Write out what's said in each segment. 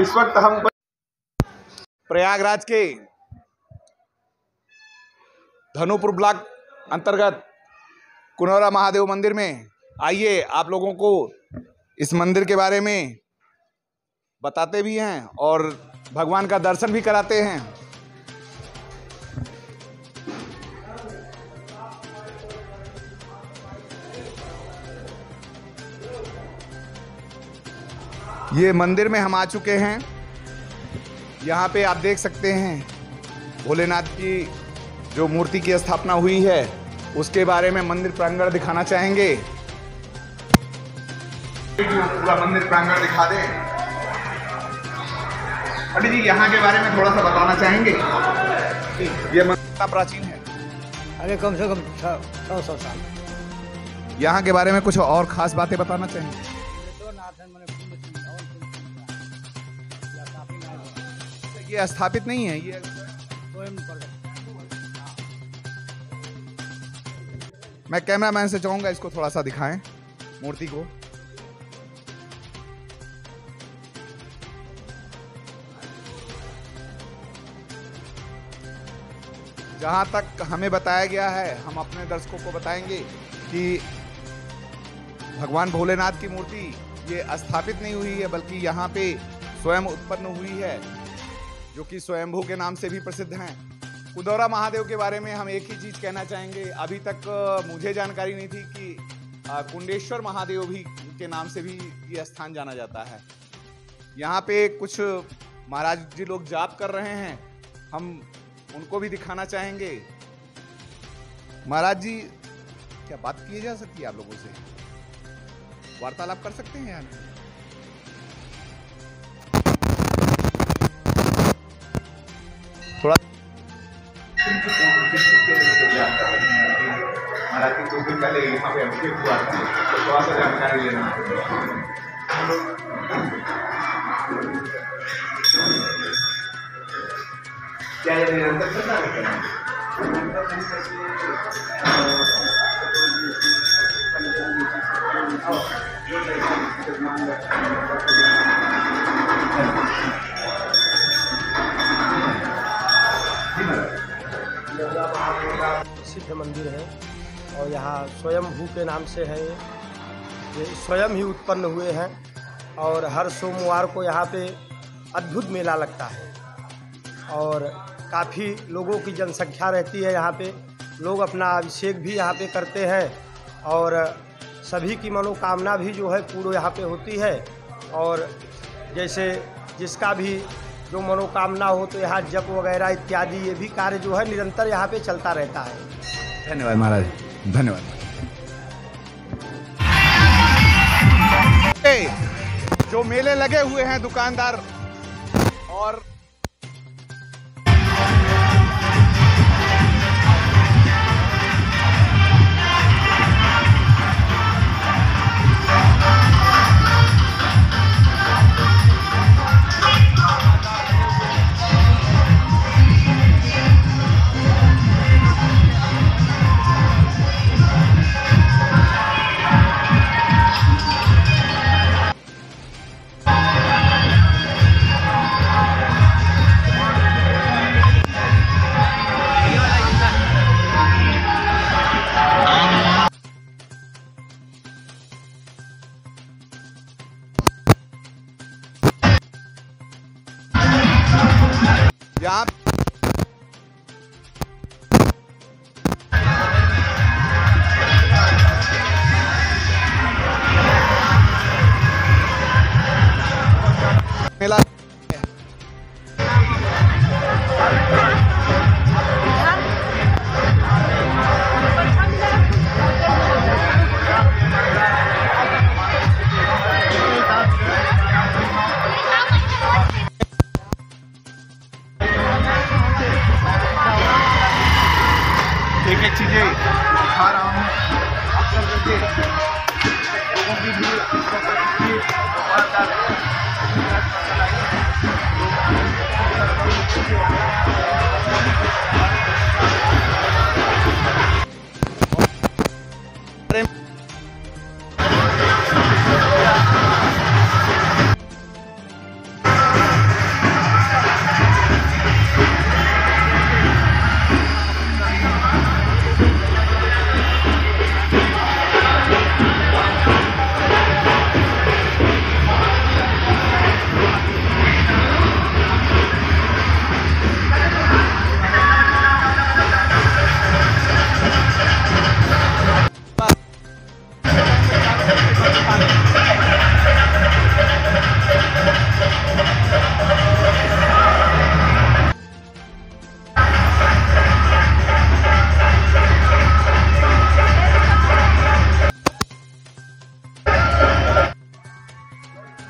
इस वक्त हम प्रयागराज के धनुपुर ब्लॉक अंतर्गत कुनौरा महादेव मंदिर में। आइए आप लोगों को इस मंदिर के बारे में बताते भी हैं और भगवान का दर्शन भी कराते हैं। ये मंदिर में हम आ चुके हैं। यहाँ पे आप देख सकते हैं भोलेनाथ की जो मूर्ति की स्थापना हुई है उसके बारे में मंदिर प्रांगण दिखाना चाहेंगे। पूरा मंदिर प्रांगण दिखा दें। पंडित जी यहाँ के बारे में थोड़ा सा बताना चाहेंगे? ये मंदिर कितना प्राचीन है? अरे कम से कम 100 साल। यहाँ के बारे में कुछ और खास बातें बताना चाहेंगे? ये स्थापित नहीं है, ये मैं कैमरामैन से चाहूंगा इसको थोड़ा सा दिखाएं मूर्ति को। जहां तक हमें बताया गया है हम अपने दर्शकों को बताएंगे कि भगवान भोलेनाथ की मूर्ति ये स्थापित नहीं हुई है बल्कि यहाँ पे स्वयं उत्पन्न हुई है, जो कि स्वयंभू के नाम से भी प्रसिद्ध हैं। कुनौरा महादेव के बारे में हम एक ही चीज़ कहना चाहेंगे, अभी तक मुझे जानकारी नहीं थी कि कुंडेश्वर महादेव भी के नाम से भी ये स्थान जाना जाता है। यहाँ पे कुछ महाराज जी लोग जाप कर रहे हैं, हम उनको भी दिखाना चाहेंगे। महाराज जी, क्या बात की जा सकती है आप लोगों से? वार्तालाप कर सकते हैं यहाँ? थोड़ा महाराज जी कुछ दिन पहले यहाँ पे अभिषेक हुआ था, तो थोड़ा सा जानकारी लेना है। क्या ये निरंतर चलता रहता है? सिद्ध मंदिर है और यहाँ स्वयंभू के नाम से है। ये स्वयं ही उत्पन्न हुए हैं और हर सोमवार को यहाँ पे अद्भुत मेला लगता है और काफ़ी लोगों की जनसंख्या रहती है। यहाँ पे लोग अपना अभिषेक भी यहाँ पे करते हैं और सभी की मनोकामना भी जो है पूरी यहाँ पे होती है। और जैसे जिसका भी जो मनोकामना हो तो यहाँ जप वगैरह इत्यादि ये भी कार्य जो है निरंतर यहाँ पे चलता रहता है। धन्यवाद महाराज, धन्यवाद। जो मेले लगे हुए हैं दुकानदार और यहाँ मेला एक चीजें दिखा रहा हूँ आप सब देखिए लोगों की भीड़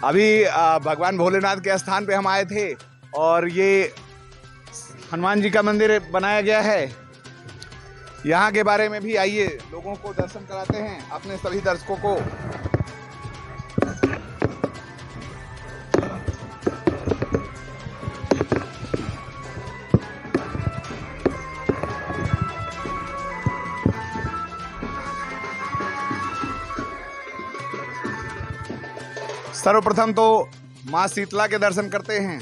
अभी भगवान भोलेनाथ के स्थान पे हम आए थे और ये हनुमान जी का मंदिर बनाया गया है। यहाँ के बारे में भी आइए लोगों को दर्शन कराते हैं, अपने सभी दर्शकों को। सर्वप्रथम तो माँ शीतला के दर्शन करते हैं।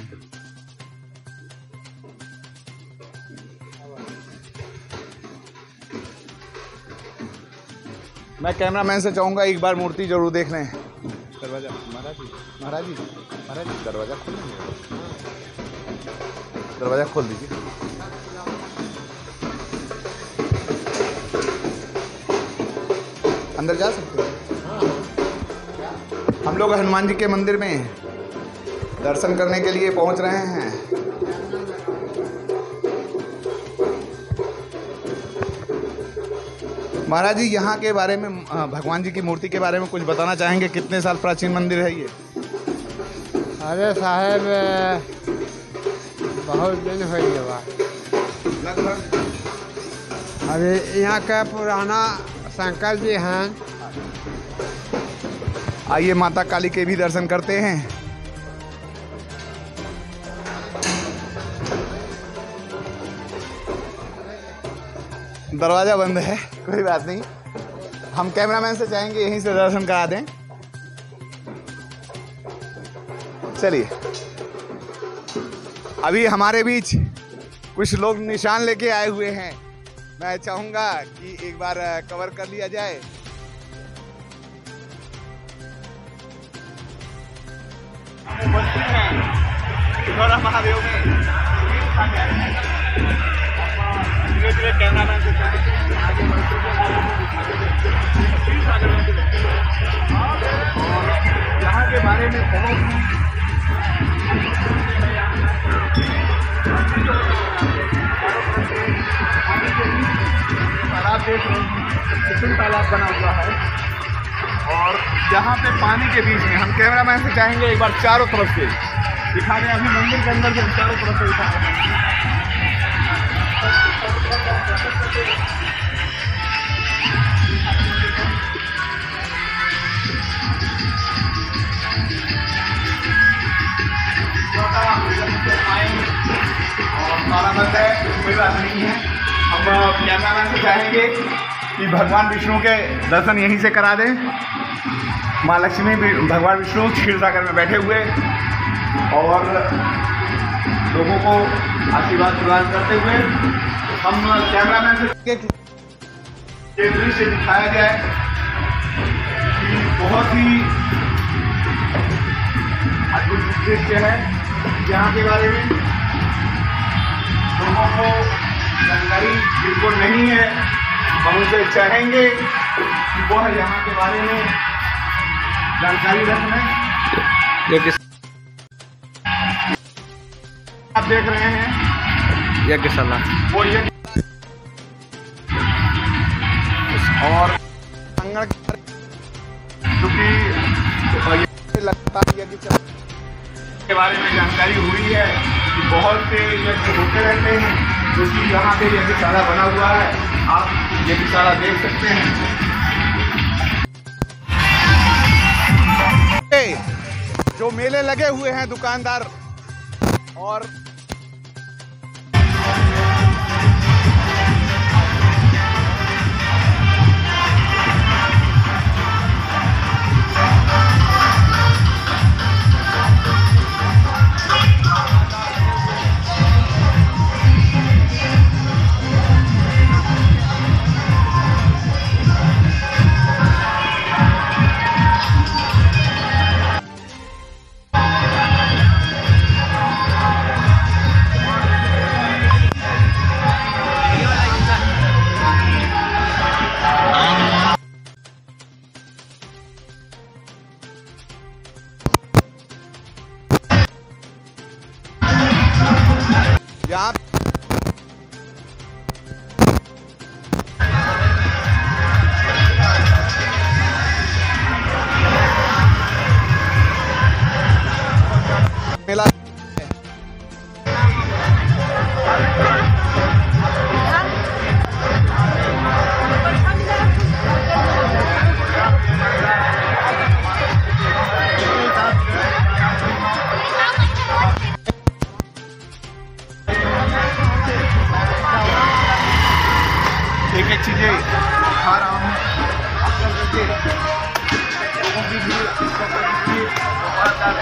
मैं कैमरामैन से चाहूंगा एक बार मूर्ति जरूर देख लें। दरवाजा महाराज जी दरवाजा खोल दीजिए, दरवाजा खोल दीजिए। अंदर जा सकते हैं। हम लोग हनुमान जी के मंदिर में दर्शन करने के लिए पहुंच रहे हैं। महाराज जी यहाँ के बारे में, भगवान जी की मूर्ति के बारे में कुछ बताना चाहेंगे? कितने साल प्राचीन मंदिर है ये? अरे साहब बहुत दिन हो गया लगभग। अरे यहाँ का पुराना शंकर जी हैं। आइए माता काली के भी दर्शन करते हैं। दरवाजा बंद है, कोई बात नहीं, हम कैमरामैन से चाहेंगे यहीं से दर्शन करा दें। चलिए, अभी हमारे बीच कुछ लोग निशान लेके आए हुए हैं। मैं चाहूंगा कि एक बार कवर कर लिया जाए। महादेव में धीरे-धीरे कैमरामैन से आगे बढ़ते और यहाँ के बारे में बहुत तालाब देख रहे हैं, कितना तालाब बना हुआ है और यहाँ पे पानी के बीच में हम कैमरामैन से चाहेंगे एक बार चारों तरफ से दिखा दें। अभी मंदिर के अंदर जो चारों तरफ से दिखा दें। और सारा बंद है, कोई बात नहीं है। हम कैमरामैन से चाहेंगे कि भगवान विष्णु के दर्शन यहीं से करा दें। माँ लक्ष्मी भी, भगवान विष्णु क्षीर सागर में बैठे हुए और लोगों को आशीर्वाद प्रदान करते हुए हम कैमरामैन से ये दृश्य दिखाया जाए कि बहुत ही अद्भुत दृश्य है। यहाँ के बारे में लोगों को जानकारी बिल्कुल नहीं है। हम उनसे चाहेंगे कि वह यहाँ के बारे में जानकारी रखें। ये किस आप देख रहे हैं यज्ञशाला, वो यज्ञ और क्योंकि लगातार यज्ञ के बारे में जानकारी हुई है कि बहुत से यज्ञ होते रहते हैं, जो कि यहाँ पे यज्ञशाला बना हुआ है। आप यज्ञशाला देख सकते हैं। जो मेले लगे हुए हैं दुकानदार और एक एक चीजें दिखा रहा हूँ। आप लोग देखिए, लोगों की भीड़ इस वक्त देखिए बहुत ज्यादा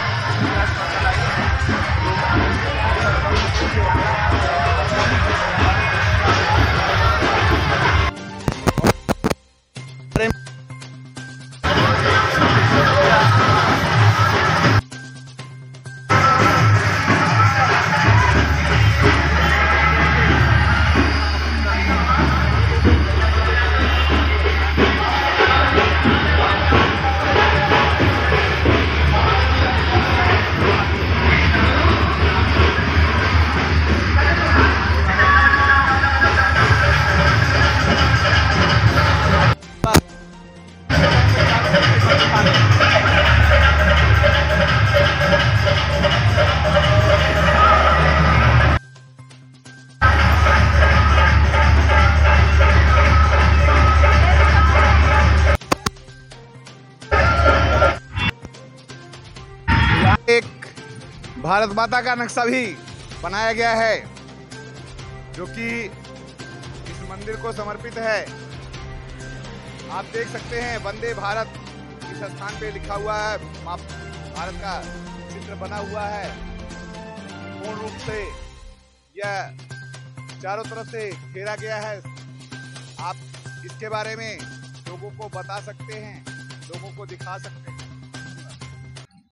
एक भारत माता का नक्शा भी बनाया गया है जो कि इस मंदिर को समर्पित है। आप देख सकते हैं वंदे भारत इस स्थान पे लिखा हुआ है, मां भारत का चित्र बना हुआ है। पूर्ण रूप से यह चारों तरफ से घेरा गया है। आप इसके बारे में लोगों को बता सकते हैं, लोगों को दिखा सकते हैं।